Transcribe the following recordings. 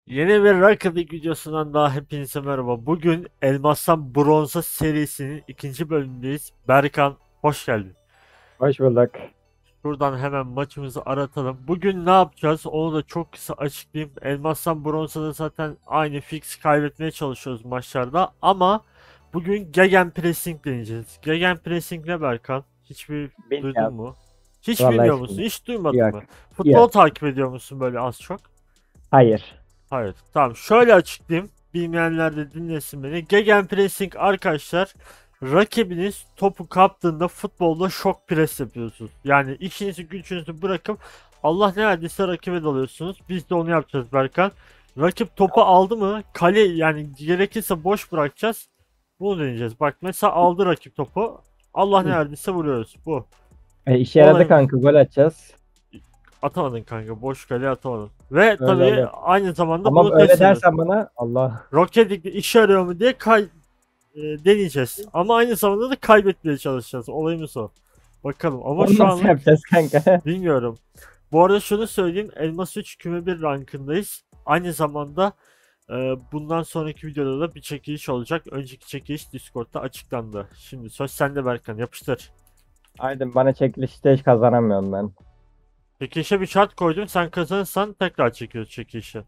Yeni bir Rocket League videosundan daha hepinize merhaba. Bugün Elmas'tan Bronz'a serisinin ikinci bölümündeyiz. Berkan, hoş geldin. Hoş bulduk. Buradan hemen maçımızı aratalım. Bugün ne yapacağız? Onu da çok kısa açıklayayım. Elmas'tan Bronz'a da zaten aynı fix kaybetmeye çalışıyoruz maçlarda. Ama bugün Gegenpressing deneyeceğiz. Gegenpressing ne Berkan? Hiçbir duydun Bilmiyorum. mu? Hiç Vallahi bilmiyor hiç musun? bilmiyorum. Hiç duymadın Yok. mı? Futbol Yok. takip ediyor musun böyle az çok? Hayır. Hayır. Tamam. Şöyle açıklayayım. Bilmeyenler de dinlesin beni. Gegenpressing arkadaşlar, rakibiniz topu kaptığında futbolda şok pres yapıyorsunuz. Yani işinizi gücünüzü bırakıp Allah ne verdiyse rakibe dalıyorsunuz. Biz de onu yapacağız Berkan. Rakip topu aldı mı kale, yani gerekirse boş bırakacağız. Bunu deneyeceğiz. Bak mesela aldı rakip topu. Allah ne Hı. verdiyse vuruyoruz. Bu. İşe yaradı Olayımız. kanka. Gol atacağız. Atamadın kanka. Boş kale atamadın. Ve Öyle tabii olur. aynı zamanda Ama bunu öyle test ediyoruz. dersen bana Allah. Rocket League'de işe yarıyor mu diye deneyeceğiz. Ama aynı zamanda da kaybetmeye çalışacağız. Olayımız o. Bakalım ama Onu şu nasıl anlık yapacağız kanka? bilmiyorum. Bu arada şunu söyleyeyim. Elmas 3 küme 1 rankındayız. Aynı zamanda bundan sonraki videoda da bir çekiliş olacak. Önceki çekiliş Discord'da açıklandı. Şimdi söz sende Berkan, yapıştır. Aydın bana çekilişte hiç kazanamıyorum ben. Çekilişe bir şart koydum. Sen kazanırsan tekrar çekiyoruz çekilişi.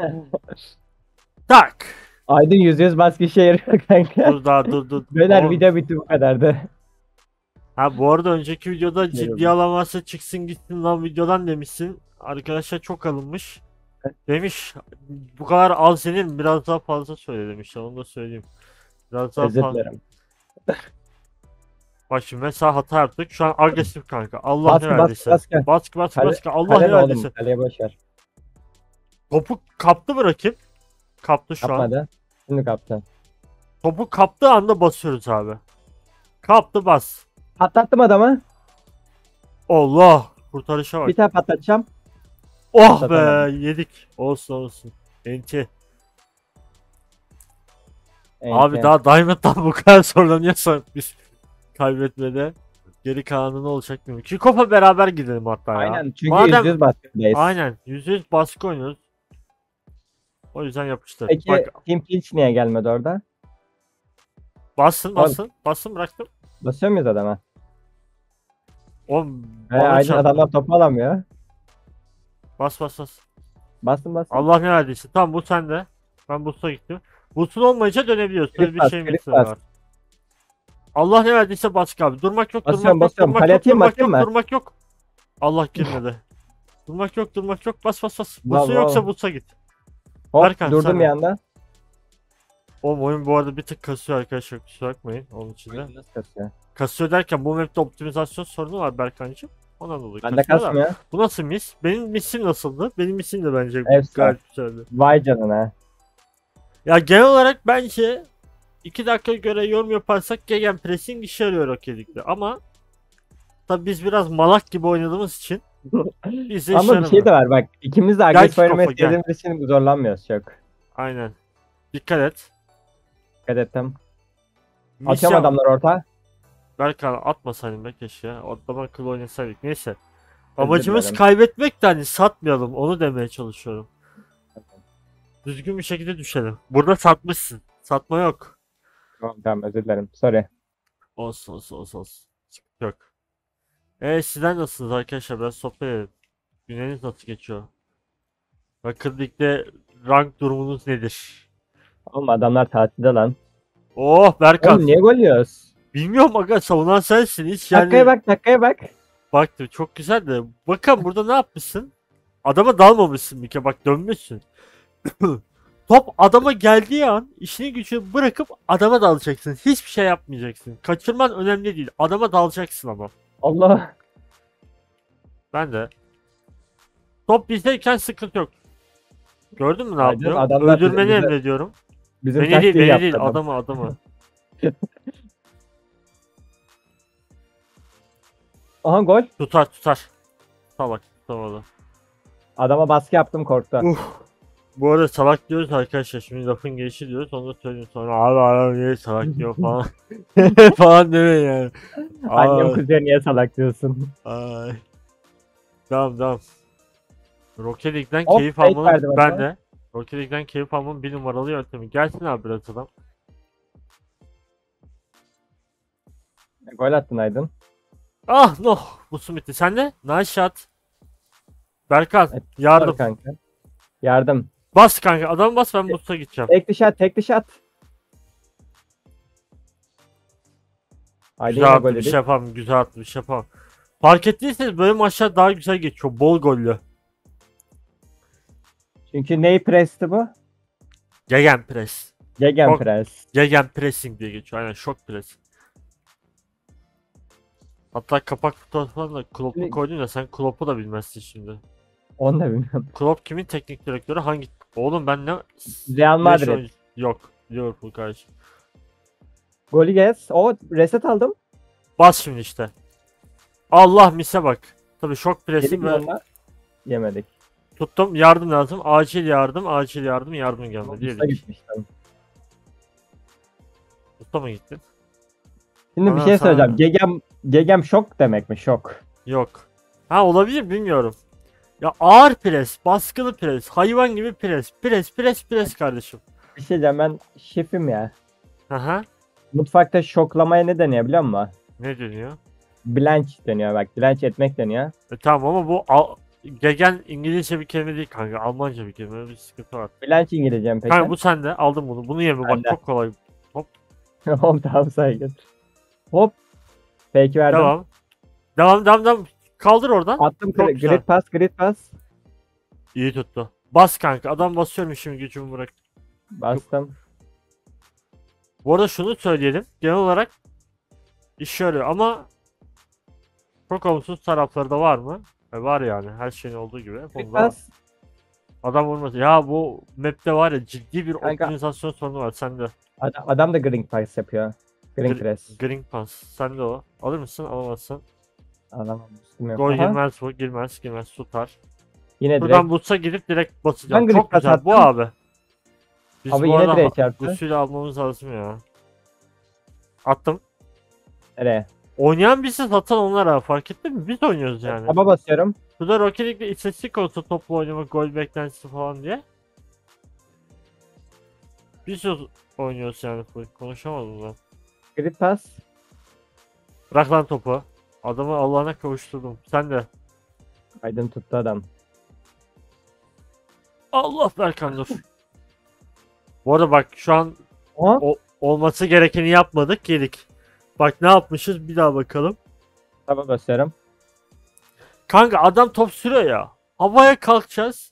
Tak! Aydın %100 baskı işe yarıyor kanka. Dur daha dur. Beyler Oğlum. video bitti bu kadardı. Ha bu arada önceki videoda Şey ciddi oldu. alamazsa çıksın gitsin lan videodan demişsin. Arkadaşlar çok alınmış. Demiş bu kadar az yenir mi? Biraz daha fazla söyle demişler, onu da söyleyeyim. Biraz daha Özür fazla. dilerim. Bak şimdi mesela hata yaptık. Şu an agresif kanka. Allah ne Baskı baskı verdiyse. baskı. Baskı. Allah Kale ne ne oğlum? verdiyse. Kaleye boşver. Topu kaptı mı rakip? Kaptı şu an. Yapmadı. Şimdi kaptı. Topu kaptığı anda basıyoruz abi. Kaptı bas. Patlattım adamı. Allah. Kurtarışa bak. Bir tane patlatacağım. Oh be, Patlatamadım. yedik. Olsun. Enti. Abi Enti. daha Diamond'dan bu kadar zorlanıyorsak biz kaybetmede geri kalanı ne olacak bilmiyorum. Kickoff'a beraber gidelim hatta ya. Aynen çünkü Madem %100 baskıdayız. aynen %100 baskı oynuyoruz. O yüzden yapıştır. Peki Bak Team Pinch niye gelmedi orada? bassın Oğlum, bassın. Bassın bıraktım. basıyor muyuz adama? Oğlum bana Aydın çarptı. adamlar topu alamıyor. Bas. Bastım. Allah ne verdiyse. Tamam bu sende. Ben Boost'a gittim. Boost'un olmayınca dönebiliyorsun. Öyle Grip bir bas, şeyimiz grip de bas. var. Allah ne verdiyse baskı abi. Durmak yok. Basıyorum. Kale atayım mı, atayım mı? Durmak yok. Allah girmedi. Durmak yok. Bas. Vav Boost'un vav. yoksa Boost'a git. Hop Berkan durdum sen bir de. anda. Oğlum oyun bu arada bir tık kasıyor arkadaşlar, kusura bakmayın onun için de. Oyun nasıl kasıyor? Kasıyor derken bu map'te optimizasyon sorunu var Berkancığım. Ondan dolayı Bende kasıyor da. kasmıyor. Bu nasıl mis? Benim misim nasıldı? Benim misim de bence Efsane. gayet güzeldi. Vay canına. Ya genel olarak bence 2 dakika göre yorum yaparsak Gegenpressing işe yarıyor Rocket League'de. Ama tabi biz biraz malak gibi oynadığımız için bize işe Ama bir şey yaramıyor. de var bak. İkimiz de Gel agresif oynamayı kickoff'a gel. sevdiğimiz için zorlanmıyoruz çok. Aynen. Dikkat et. Dikkat ettim. Atıyorum Misyon. adamlar orta. Berkan atmasaydın be keşke. Atlama akıllı oynasaydık. Neyse. Özür Amacımız dilerim. kaybetmek de hani satmayalım. Onu demeye çalışıyorum. Düzgün bir şekilde düşelim. Burada satmışsın. Satma yok. Tamam özür dilerim. Sorry. Olsun. Sıkıntı yok. Sizler nasılsınız arkadaşlar? Biraz sohbet edelim. Günleriniz nasıl geçiyor? Rocket League'de rank durumunuz nedir? Oğlum adamlar tatilde lan. Oh Berkan. Oğlum niye gol yiyoruz? Bilmiyorum aga, savunan sensin hiç Dakikaya yani. bak, dakikaya bak. Baktım çok güzel de. Bakalım burada ne yapmışsın? Adama dalmamışsın bir kere, bak dönmüşsün. Top adama geldiği an işini gücünü bırakıp adama dalacaksın. Hiçbir şey yapmayacaksın. Kaçırman önemli değil. Adama dalacaksın ama. Allah. Ben de. Top bizdeyken sıkıntı yok. Gördün mü ne Aydın yapıyor? adamlar Öldürmeni bize, emrediyorum. bizim Beni değil, taktiği yaptı adam. adamı. Aha gol. Tutar. Salak tutamadı. Adama baskı yaptım korktu. Bu arada salak diyoruz arkadaşlar. Şimdi lafın gelişi diyoruz. Onu da söyleyeyim sonra. Abi adam niye salak diyor falan. falan demeyin yani. Annem Ay. kuzeye niye salak diyorsun? Ay. Tamam. Rocket League'den Hop keyif fake verdi almanın ben bana. de. Rocket League'den keyif almanın bir numaralı yöntemi. Gelsin abi biraz adam. Gol attın Aydın. Ah no. Bu bitti. Sen de? Nice shot. Berkan. Evet, Yardım. Var kanka. Yardım. Bas kanka. Adam bas, ben boost'a gideceğim. Tek dışa at, tek dışa at. Aydın Güzel yine attı, gol bir yedik. şey yapalım. Güzel attı, bir şey yapalım. Fark ettiyseniz böyle maçlar daha güzel geçiyor. Bol gollü. Çünkü ney presti bu? Gegenpress. Gegenpress. Gegenpressing diye geçiyor. Aynen, şok press. Hatta kapak fotoğraflarında Klopp'u Ne- koydun ya, sen Klopp'u da bilmezsin şimdi. Onu da bilmiyorum. Klopp kimin teknik direktörü? Hangi? Oğlum ben ne? Real Beş Madrid. oyuncu- Yok. Liverpool kardeşim. Golü gez. O reset aldım. Bas şimdi işte. Allah, mise bak. Tabii şok Yedik presi mi ve onlar? Yemedik. tuttum. Yardım lazım. Acil yardım. Acil yardım. Yardım gelmedi. Usta Yedik. gitmiştim. Usta mı gittin? Şimdi bir Ana, şey sana söyleyeceğim. Gegem şok demek mi? Şok. yok. Ha, olabilir, bilmiyorum. Ya ağır pres, baskılı pres, hayvan gibi pres. Pres kardeşim. Bir şey diyeceğim, ben şefim ya. Aha. Mutfakta şoklamaya ne deniyor biliyor musun? Ne deniyor? Blanch deniyor bak. Blanch etmek deniyor. Tamam ama bu Gegen İngilizce bir kelime değil kanka. Almanca bir kelime. Öyle bir sıkıntı var. Blanch İngilizcem peki. Kanka bu sende. Aldım bunu. Bunu yeme bak, Bende. çok kolay. Hop tamam, saygı. Hop. Peki verdim. Devam. Devam. Kaldır oradan. Attım Çok güzel. grid pass. İyi tuttu. Bas kanka. Adam basıyorum, şimdi gücümü bırak. Bastım. Bu arada şunu söyleyelim. Genel olarak işe yarıyor ama çok olumsuz tarafları da var mı? Var yani. Her şeyin olduğu gibi. Grid Bunda var. pass. Adam vurması. Ya bu map'te var ya, ciddi bir Kanka. optimizasyon sorunu var. Sende. Adam da green pass yapıyor. Green press. Green Pass. Sende o. Alır mısın? Alamazsın. Adam yok. Gol Aha. girmez bu. Girmez. Tutar. Yine Buradan direkt. Buts'a gidip direkt basacağım. Ben green Çok pass güzel. Bu attım. abi. Biz Abi bu yine arada direğe çarptı. Gusül'ü almamız lazım ya. Attım. Nereye? Oynayan biziz, atan onlar abi. Fark ettin mi? Biz oynuyoruz yani. Taba basıyorum. Bu da Rocket League'de istatistik olsa toplu oynamak, gol beklentisi falan diye. Biz oynuyoruz yani. Konuşamadım ben. Grid pass. Bırak lan topu. Adamı Allah'ına kavuşturdum. Sen de. Aydın tuttu adam. Allah, Berkan dur. Bu arada bak, şu an Aha. olması gerekeni yapmadık, yedik. Bak ne yapmışız, bir daha bakalım. Taba basıyorum. Kanka adam top sürüyor ya. Havaya kalkacağız.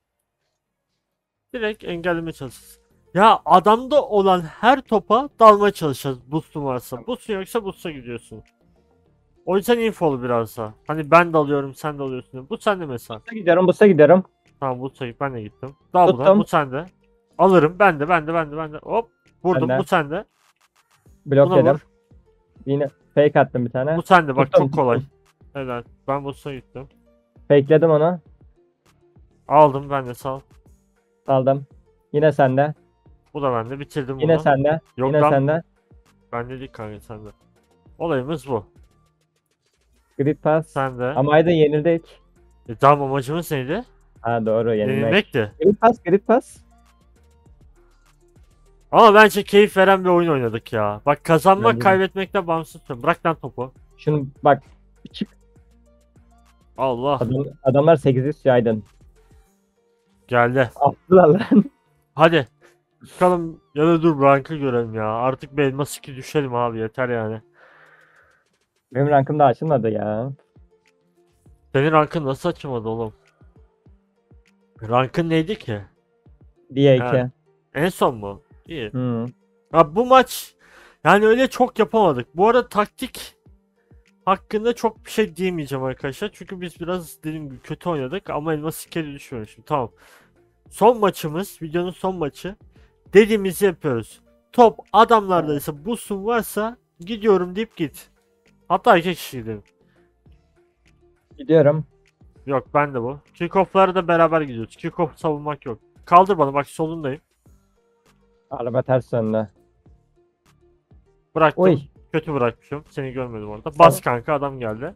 Direkt engelleme çalışacağız. Ya adamda olan her topa dalmaya çalışacağız. Boost'un varsa. Boost'un yoksa boost'a gidiyorsun. O yüzden infolu biraz da. Hani ben de alıyorum, sen de alıyorsun. Bu sende mesela. Busta gidiyorum. Tamam, boost'a git, ben de gittim. Dal buna, Tuttum. bu sende. Alırım, ben de. Hop. Vurdum, Bende. bu sende. Blok Buna dedim. vur. Yine fake attım bir tane. Bu sende bak, Tuttum, çok kolay. tuttum. Evet, ben boost'a gittim. Fakeledim onu. Aldım ben de, sağ ol. Aldım. Yine sende. Bu da bende, bitirdim Yine bunu. sende. Yok Yine lan, sende. bende değil kanka, sende. Olayımız bu. Grid pass. Sende. Ama Aydın yenildik. Tamam, amacımız neydi? Ha doğru, yenilmek. Yenilmekti. Grid pass. Ama bence keyif veren bir oyun oynadık ya. Bak, kazanmak Bence de. kaybetmekten bağımsız. Bırak lan topu. Şunu bak. Çık. Allah, Adamlar 800 Aydın. geldi. Attılar lan. Hadi. Çıkalım ya da dur, rankı görelim ya. Artık bir elmas 2 düşelim abi, yeter yani. Benim rankım da açılmadı ya. Senin rankın nasıl açılmadı oğlum? Rankın neydi ki? Diye Ha. 2. En son mu? İyi. Hmm. Ya bu maç yani öyle çok yapamadık. Bu arada taktik hakkında çok bir şey diyemeyeceğim arkadaşlar. Çünkü biz biraz, dediğim gibi, kötü oynadık ama elmas kere düşüyor şimdi. Tamam. Son maçımız, videonun son maçı. Dediğimizi yapıyoruz. Top adamlardaysa, boost'un varsa gidiyorum deyip git. Hatta iki kişi gidelim. Gidiyorum. Yok, ben de bu. Kickoff'lara da beraber gidiyoruz. Kickoff savunmak yok. Kaldır bana, bak solundayım. Araba ters döndü. Bıraktım. Oy. Kötü bırakmışım. Seni görmedim orada. Bas kanka, adam geldi.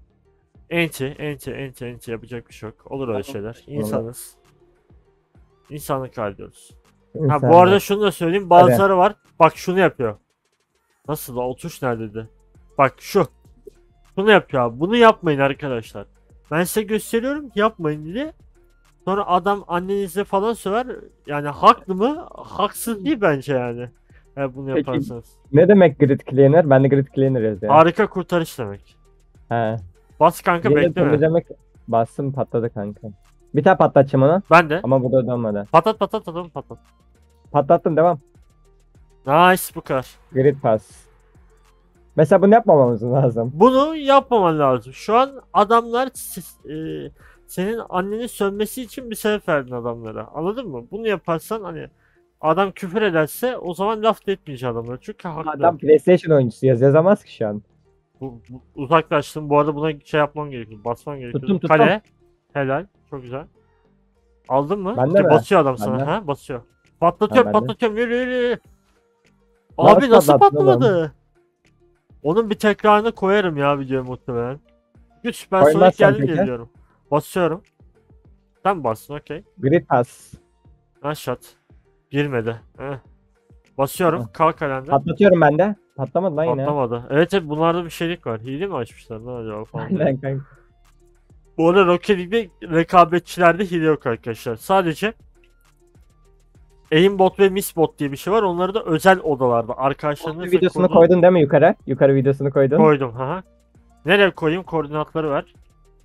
Enti yapacak bir şey yok. Olur öyle şeyler. İnsanız. İnsanlık kaybediyoruz. Ha İnsan bu arada şunu da söyleyeyim. Hadi. Bazıları var. Bak şunu yapıyor. Nasıl da o tuş neredeydi? Bak şu. Bunu yapıyor abi. Bunu yapmayın arkadaşlar. Ben size gösteriyorum yapmayın diye. Sonra adam annenize falan söver. Yani haklı mı? Haksız değil bence yani. Eğer bunu Peki. yaparsanız. Ne demek grid cleaner? Ben de grid cleaner yazıyorum. Harika kurtarış demek. He. Bas kanka Cleaner bekleme. temizlemek bastım patladı kanka. Bir daha patlatacağım onu. Ben de. Ama burada dönmedi. Patat patat adam patat. Patlattım devam. Nice bu kadar. Grid pass. Mesela bunu yapmamamız lazım. Bunu yapmaman lazım. Şu an adamlar senin annenin sönmesi için bir sebep verdin adamlara. Anladın mı? Bunu yaparsan hani adam küfür ederse o zaman laf da etmeyecek adamlara. Çünkü haklı. Adam PlayStation oyuncusu yazamaz ki şu an. Uzaklaştım. Bu arada buna şey yapmam gerekiyor. Basman gerekiyor. Tuttum. Kale. Helal. Çok güzel. Aldın mı? Bende İşte mi? basıyor adam sana. Bende. Ha? Basıyor. Patlatıyorum Ha, bende. patlatıyorum. Yürü yürü. Nasıl Abi nasıl patlattın oğlum? patlamadı? Onun bir tekrarını koyarım ya videoya muhtemelen. Güç Süper Sonic Koymazsan geldi diye peki? biliyorum. Basıyorum. Sen bastın okey. Grid pass. Aşat. Girmedi. Heh. Basıyorum. Heh. Kalk kalender. Patlatıyorum ben de. Patlamadı lan yine. Patlamadı. Evet evet bunlarda bir şeylik var. Hile mi açmışlar ne acaba falan. diye. Aynen kanka. Bu arada Rocket League'de rekabetçilerde hile yok arkadaşlar. Sadece Aimbot ve Missbot diye bir şey var. Onları da özel odalarda arkadaşlarınızla Videosunu kurduğunuz- koydun değil mi yukarı? Yukarı videosunu koydun. Koydum. Haha. Nereye koyayım? Koordinatları ver.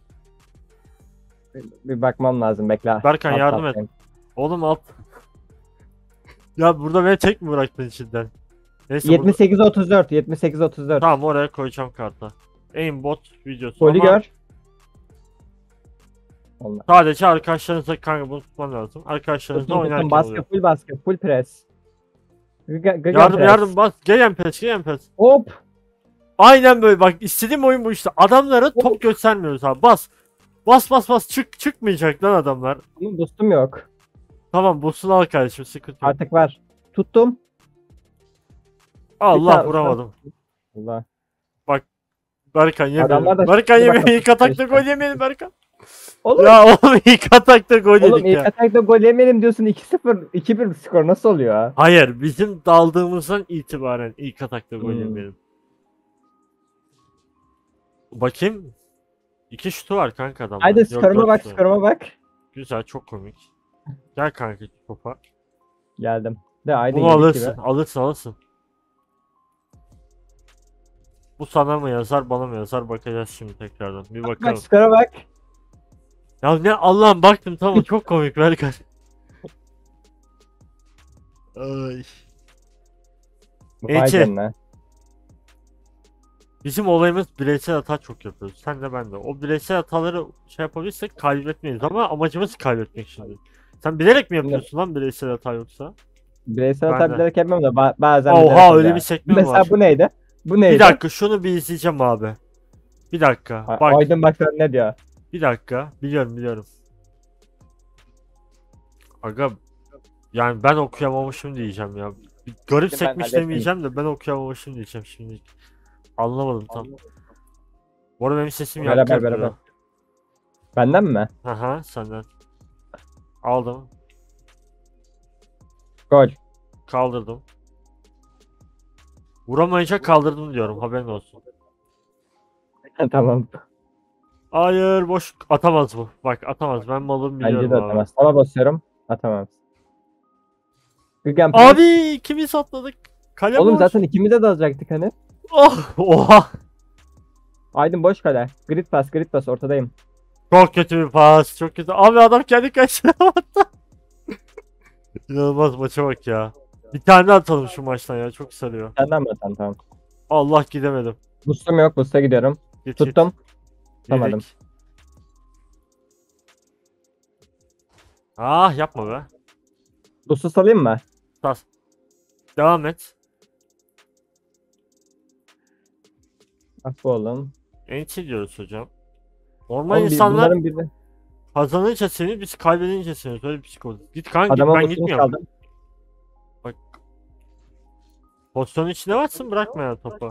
Bir bakmam lazım bekle. Berkan Alt yardım et. alttayım. Oğlum alt. Ya burada beni tek mi bıraktın içinden? Neyse burada- 78-34. 78-34. Tamam oraya koyacağım karta. Aimbot videosu Golü ama gör. Allah. sadece arkadaşlarınızla kanka bunu tutman lazım. Arkadaşlarınızla Tuttum, oynarken baskı oluyor. full baskı full press. Yardım yardım bas. Gelen pes gelen pes. Hop. Aynen böyle bak istediğim oyun bu işte. Adamlara top göstermiyoruz abi bas. Bas bas bas çıkmayacak lan adamlar. Bunun boostum yok. Tamam boss'unu al kardeşim sıkıntı yok. Artık var. Tuttum. Allah tane- vuramadım. Allah. Berkan Adamlar yemeyelim. da Berkan şimdi yemeyelim. bak- İlk atakta işte. gol yemeyelim Berkan. Oğlum, Ya oğlum ilk atakta gol oğlum yedik ilk ya. atakta gol yemeyelim diyorsun 2-0 2-1 skor nasıl oluyor ha? Hayır bizim daldığımızdan itibaren ilk atakta gol Hmm. yemeyelim. Bakayım. İki şutu var kanka adamın. Haydi Yok, skoruma dört bak şutu var. skoruma bak. Güzel çok komik. Gel kanka topa. Geldim. De haydi Bunu yedik alırsın. gibi. Alırsın. Bu sana mı yazar bana mı yazar bakacağız şimdi tekrardan. Bir Bak bakalım. skora bak. Ya ne Allah'ım baktım tamam çok komik Berkan. Ay. Vay Ece. canına. Bizim olayımız bireysel hata çok yapıyoruz. Sen de ben de. O bireysel hataları şey yapabilirsek kaybetmeyiz ama amacımız kaybetmek şimdi. Sen bilerek mi yapıyorsun lan bireysel hata yoksa? Bireysel Ben hata de. bilerek yapmıyorum da bazen bilerek Oha öyle oluyor. bir sekme mi Mesela var? bu neydi? Bu neydi? Bir dakika şunu bir izleyeceğim abi. Bir dakika. Bak Aydın bak sen ne diyor? bir dakika. Biliyorum. Aga yani ben okuyamamışım diyeceğim ya. Bir garip Ben sekmiş hallettim. demeyeceğim de ben okuyamamışım diyeceğim şimdi. Anlamadım tam. Bu arada benim sesim Beraber, yankı beraber. yapıyor. Benden mi? Aha senden. Aldım. Gol. Kaldırdım. Vuramayınca kaldırdım diyorum haberin olsun. Tamam. Hayır boş atamaz bu. Bak atamaz ben malım biliyorum Bence de abi. atamaz. Sola basıyorum. Atamaz. Gügen Press. Abi ikimiz atladık. Kale Oğlum boş. zaten ikimiz de alacaktık hani. Oh, oha. Aydın boş kale. Grid pass ortadayım. Çok kötü bir pas. Çok kötü. Abi adam kendi kaçına attı. İnanılmaz maça bak ya. Bir tane atalım şu maçtan ya. Çok sarıyor. Senden mi atan tamam. Allah gidemedim. Boostum yok. Boost'a gidiyorum. Git, Tuttum. Git. Tutamadım. Yedik. Ah yapma be. Boost'u salayım mı? Tas. Devam et. Bak bu oğlum. Enti diyoruz hocam. Normal Oğlum insanlar bunların biri. kazanınca seni biz kaybedince seni. Böyle bir psikolojik. Git kanka git Adama ben boostunu gitmiyorum. çaldım. Pozisyonun içinde varsın bırakma ya topu.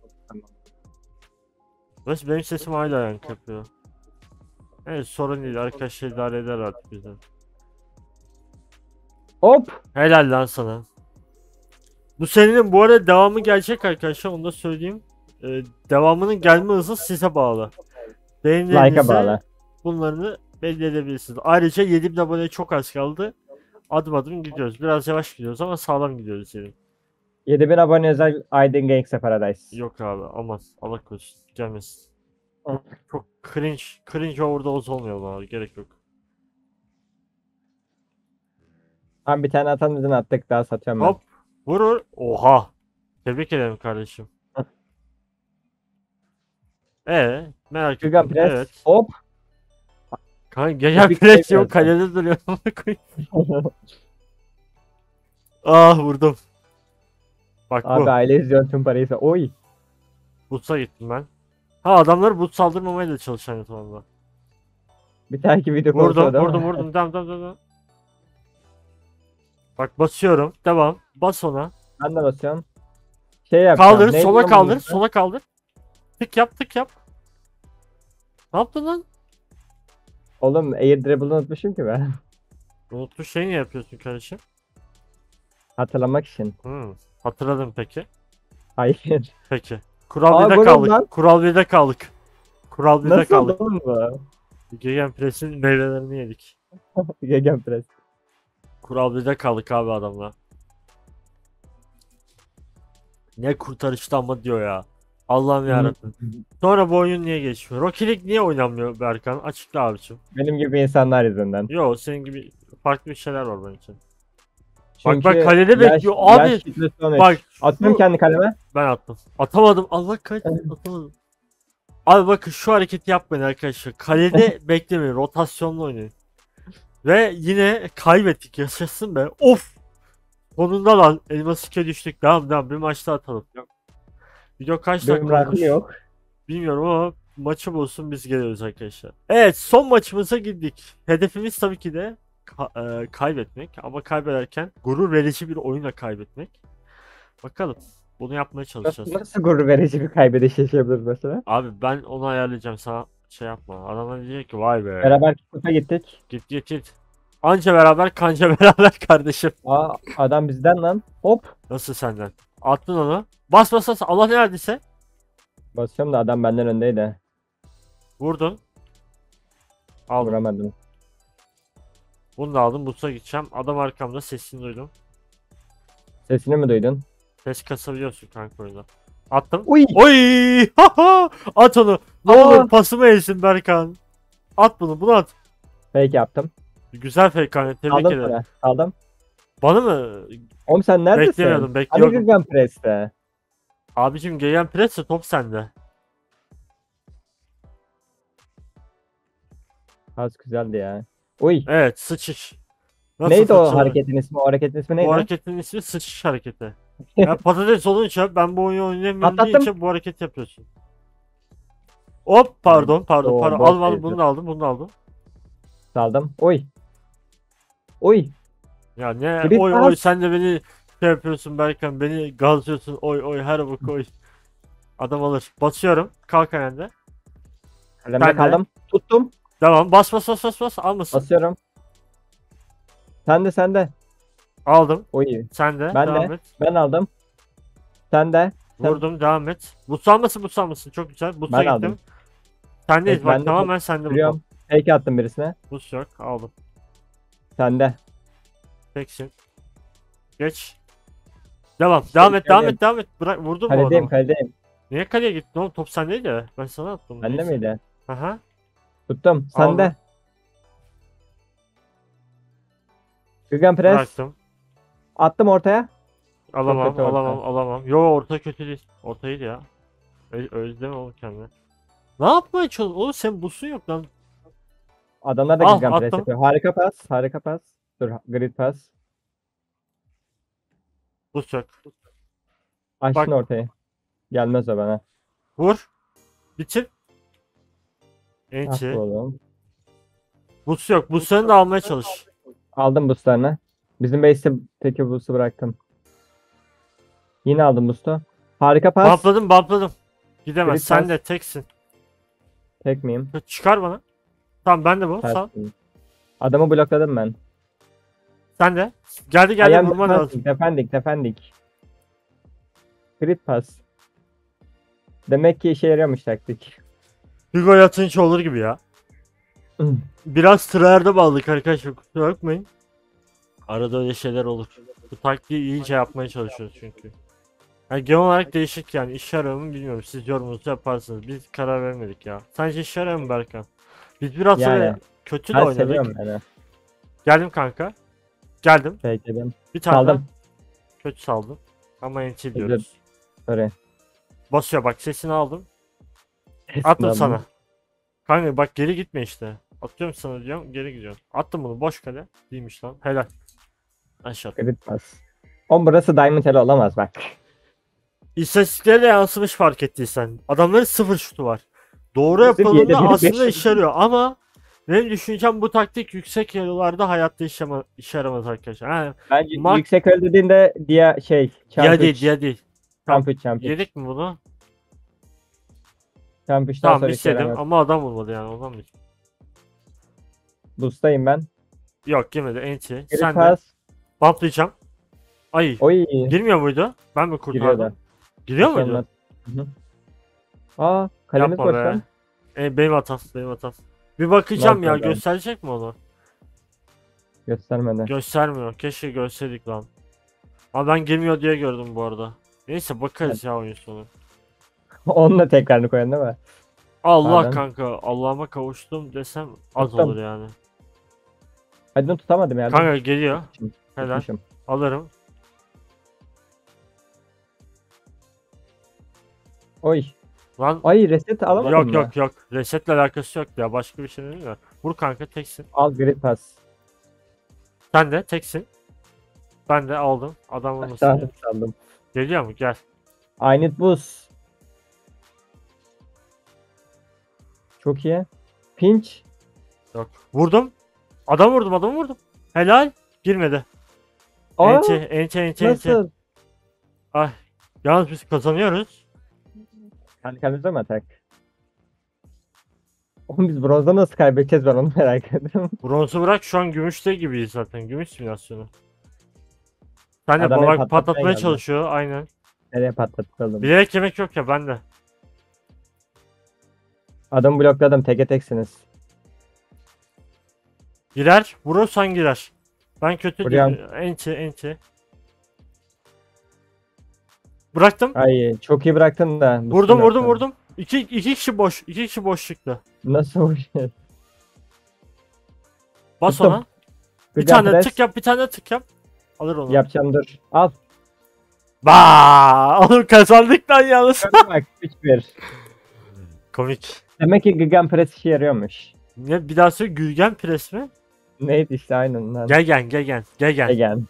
Nasıl benim sesim hala yankı yapıyor. Evet sorun değil arkadaşlar idare eder artık bizden. Hop. Helal lan sana. Bu serinin bu arada devamı gelecek arkadaşlar, onu da söyleyeyim. Devamının gelme hızı size bağlı. Like'a Beğenilerinize bağlı. bunlarını belli edebilirsiniz. Ayrıca 7.000 aboneye çok az kaldı. Adım adım gidiyoruz. Biraz yavaş gidiyoruz ama sağlam gidiyoruz yani. 7000 abone özel Aydın Gangsta Paradise. Yok abi, aman Allah korusun gelmesin. Hı. Çok cringe overdose olmayalım abi, gerek yok. Abi bir tane atamızın attık, daha satıyorum ben. Hop vurur. Oha. Tebrik ederim kardeşim. Hı. Merak Gügan ettim. Press. Evet. Hop. Kanka gel Bir pres şey yok, geldi. kalede duruyor. Amına koyayım. Ah vurdum. Bak Abi bu. aile izliyor tüm parayı. Oy. Boots'a gittim ben. Ha, adamlar boot saldırmamaya da çalışan YouTube'da. Bir tane video konusu Vurdum o değil mi? vurdum. Devam. Bak basıyorum. Devam. Bas ona. Ben de basıyorum. Şey yapacağım. Kaldır. neydi Sola lan bunun kaldır. ismi? Sola kaldır. Tık yap. Ne yaptın lan? Oğlum Air Dribble'ı unutmuşum ki ben. Unuttuğun şey ne yapıyorsun kardeşim? Hatırlamak için. Hatırladım peki. Hayır. Peki. Kural Aa, 1'de gol oldu kaldık. lan. Kural 1'de kaldık. Kural 1'de Nasıl oldu kaldık. oğlum bu? Gegenpress'in meyvelerini yedik. Gegenpress. Kural 1'de kaldık abi adamla. Ne kurtarıştı ama diyor ya. Allah'ım yarabbim. Sonra bu oyun niye geçmiyor? Rocket League niye oynanmıyor Berkan? Açıkla abicim. Benim gibi insanlar yüzünden. Yo, senin gibi farklı bir şeyler var benim için. Çünkü Bak kalede bekliyor abi. yaş kitlesi 13. Bak Atıyorum kendi kaleme. ben attım. Atamadım. Allah kahretsin, atamadım. Abi bakın şu hareketi yapmayın arkadaşlar. Kalede beklemeyin. Rotasyonla oynayın. Ve yine kaybettik. Yaşasın be. Of. Sonunda lan. Elmas 2'ye düştük. Devam. Bir maçta atalım. Video kaç Benim dakika olmuş? rakım yok. Bilmiyorum ama maçı bulsun, biz geliyoruz arkadaşlar. Evet, son maçımıza girdik. Hedefimiz tabii ki de kaybetmek, ama kaybederken gurur verici bir oyunla kaybetmek. Bakalım, bunu yapmaya çalışacağız. Nasıl gurur verici bir kaybediş yaşayabiliriz mesela? Abi ben onu ayarlayacağım, sana şey yapma. Adamlar diyecek ki vay be. Beraber kupa gittik. Git. Anca beraber kanca beraber kardeşim. Aa, adam bizden lan. Hop. Nasıl senden? Attın onu. Bas. Allah ne verdiyse. Basıyorum da adam benden öndeydi. Vurdun. Aldım. Vuramadım. Bunu da aldım. Butsa gideceğim. Adam arkamda, sesini duydum. Sesini mi duydun? Ses kasabiliyorsun kanka oyunda. Attım. Uy. Oy! Haha! At onu. Ne Aa! olur pasımı yesin Berkan. At bunu at. Fake yaptım. Güzel fake kanka, tebrik Aldım ederim. sana. Aldım. Bana mı? Oğlum sen neredesin? Beklemiyordum, Hani bekliyordum. Güven Press'te. Abicim gelen presse top sende. Az güzeldi ya. Uy. Evet, sıçış. Nasıl Neydi o sıçılır? hareketin ismi? O hareketin ismi Bu neydi? hareketin ismi sıçış hareketi. Ya patates olunca ben bu oyunu oynayamıyorum Atlattım. deyince bu hareket yapıyorsun. Hop pardon. Oo, Al boş al, değildi. bunu da aldım. Saldım. Uy. Uy. Ya ne Bir oy pas. sen de beni şey yapıyorsun Berkan, beni gazlıyorsun, oy her bak oy. Adam alır. Basıyorum. Kalk ayağında. Kalemde Ben de. kaldım. Tuttum. Devam. Bas. Almasın. Basıyorum. Sen de. Aldım. Uy. Sen de. Ben devam de. et. Ben aldım. Sen de. Sen- Vurdum. Devam et. Bus almasın. Çok güzel. Bus'a Ben gittim. aldım. Sendeyiz Evet, bak, ben de tamamen sende bu. Duruyorum. Fake attım birisine. Bus yok. Aldım. Sen de. Teksin. Geç. Devam et. Bırak, vurdun mu Kaledeyim adamı? kaledeyim. Niye kaleye gittin oğlum? Top sendeydi ya. Ben sana attım. Bende Neyse. miydi? Aha. Tuttum. Sen Aldım. de. Güven Press. Bıraktım. Attım ortaya. Alamam, kötü orta. alamam. Yo, orta kötü değil. Orta iyi ya. Özleme oğlum kendine. Ne yapmaya çalışıyorsun? Oğlum sen busun yok lan. Adamlar da Al, Güven Press attım. yapıyor. Harika pas. Dur, grid pas. Bus yok. Açtın Bak. ortayı. Gelmez o bana. Vur. Bitir. Ah Enti. oğlum. Bus yok. Buslarını da almaya çalış. Aldım boostlarını. Bizim base'te teki boost'u bıraktım. Yine aldım boost'u. Harika pas. Bumpladım. Gidemez. Grid Sen pas. de teksin. Tek miyim? Çıkar bana. Tamam, ben de bu. Sağ. Tersim. Adamı blokladım ben. Sen de. Geldi I am vurman lazım. defending. Crit pass. Demek ki işe yarıyormuş taktik. Bir gol atınca olur gibi ya. Biraz tryhard'a bağladık arkadaşlar, kusura bakmayın. Arada öyle şeyler olur. Bu taktiği iyice yapmaya çalışıyoruz çünkü. Yani genel olarak değişik yani, işe yarıyor mu bilmiyorum. Siz yorumunuzu yaparsınız. Biz karar vermedik ya. Sence işe yarıyor mu Berkan? Biz biraz Yani, böyle kötü de Ben oynadık. seviyorum yani. Geldim kanka. Geldim. Peki ben. Bir tane daha. Saldım. Kötü saldım. Ama NT diyoruz. Sorry. Basıyor bak, sesini aldım. Attım Aldım. sana. Kanka bak, geri gitme işte. Atıyorum sana diyorum, geri gidiyorsun. Attım bunu, boş kale. Değilmiş lan. Helal. Aşağı. Crit pass. Oğlum burası Diamond Hell olamaz bak. İstatistiklere de yansımış fark ettiysen. Adamların 0 şutu var. Doğru Bizim yapıldığında 7-1-5 aslında işe yarıyor ama benim düşüncem bu taktik yüksek elo'larda hayatta işe yaramaz arkadaşlar. Ha, Bence Mark- yüksek öl dediğinde diye ya değil, ya değil. Champ 3 Champ 3. Yedik mi bunu? Champ 3'ten Tamam, sonra bir işe yedim yaramaz. ama adam vurmadı yani, ondan mı? Boost'tayım ben. Yok, yemedi, enti. Crit Sen de. pass. Bumplayacağım. Ay, Oy. girmiyor muydu? Ben mi Giriyor kurtardım? da. Giriyor muydu? Mükemmel. Hı hı. Aa, kalemiz Yapma boş be. lan. Benim hatam, benim hatam. Bir bakacağım ya, Vallahi ben. gösterecek mi onu? Göstermedi. Göstermiyor. Keşke görseydik lan. Ama ben girmiyor diye gördüm bu arada. Neyse bakarız ya oyun sonu. Onunla tekrarını koyan değil mi? Allah Pardon. kanka, Allah'ıma kavuştum desem az Tuttum. olur yani. Hadi bunu tutamadım ya. Kanka geliyor. Tutmuşum. Helal. Tutmuşum. Alırım. Oy. Lan Ay reset alamadım yok mı? yok yok. Resetle alakası yok ya. Başka bir şey değil mi? Vur kanka, teksin. Al grid pass. Sen de teksin. Ben de aldım. Adam olmasın diye. Aşağı saldım. Geliyor mu? Gel. I need boost. Çok iyi. Pinch. Yok. Vurdum. Adam vurdum. Helal. Girmedi. Aa, Enti. nasıl? Ay. Yalnız biz kazanıyoruz. Kendimize mi atak? Oğlum biz bronzda nasıl kaybedeceğiz, ben onu merak ediyorum. Bronzu bırak, şu an gümüşte gibiyiz zaten. Gümüş simülasyonu. Sen de Adam beni bak, patlatmaya patlatmaya geldi. çalışıyor aynen. Nereye patlatalım? Bilerek yemek yok ya bende. Adamı blokladım, teke teksiniz. Girer. Vurursan girer. Ben kötü Vuruyorum. değilim. Enti. Bıraktım. Ay çok iyi bıraktın da. Vurdum. İki kişi boş. İki kişi boş çıktı. Nasıl vuruyor? Bas Tuttum. ona. Bir Güzel tane pres. tık yap. Bir tane tık yap. Alır onu. Yapacağım dur. Al. Oğlum kazandık lan yalnız. Bak 3-1. Komik. Demek ki Gigan Press işe yarıyormuş. Ne, bir daha söyle, Gülgen pres mi? Neydi işte aynen lan. Gegen. Gigan.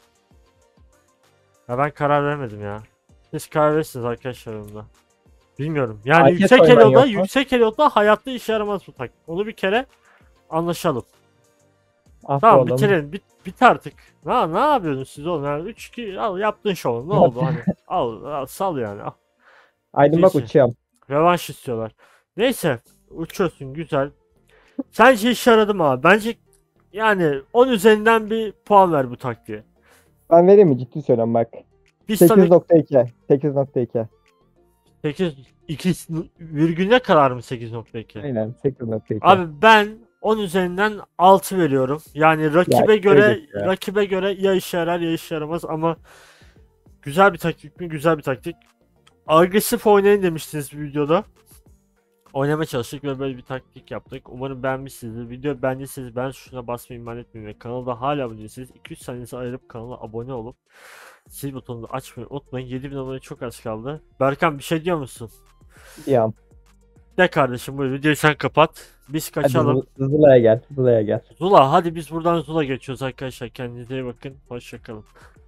Ya ben karar vermedim ya. Siz karar verirsiniz arkadaşlar onda. Bilmiyorum. Yani Herkes yüksek oynayan elo'da, yok mu? hayatta işe yaramaz bu taktik. Onu bir kere anlaşalım. Ah Tamam, oğlum. bitirelim. Bit artık. Ne yapıyorsunuz siz oğlum? Yani 3-2 al, yaptın şovu. Ne oldu hani? Al sal yani. Al. Aydın bak Neyse. uçuyorum. Revanş istiyorlar. Neyse, uçuyorsun güzel. Sence işe yaradı mı abi? Bence yani 10 üzerinden bir puan ver bu taktiğe. Ben vereyim mi? Ciddi söylüyorum bak. Biz tabii 8.2. 8.2. 8 2 virgüne kadar mı 8.2? Aynen 8.2. Abi ben 10 üzerinden 6 veriyorum. Yani rakibe Ya, göre öyle ya. rakibe göre ya işe yarar ya işe yaramaz ama güzel bir taktik mi? Güzel bir taktik. Agresif oynayın demiştiniz bir videoda. Oynamaya çalıştık ve böyle bir taktik yaptık. Umarım beğenmişsinizdir. Video beğendiyseniz beğen tuşuna basmayı ihmal etmeyin ve kanalda hala abone değilseniz 200 saniyenizi ayırıp kanala abone olup zil butonunu açmayı unutmayın. 7000 abone çok az kaldı. Berkan, bir şey diyor musun? Ya. De kardeşim, bu videoyu sen kapat. Biz Hadi kaçalım. Zula'ya gel. Zula'ya gel. Zula, hadi biz buradan Zula geçiyoruz arkadaşlar. Kendinize iyi bakın. Hoşça kalın.